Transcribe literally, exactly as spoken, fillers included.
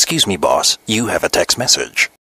Excuse me, boss. You have a text message.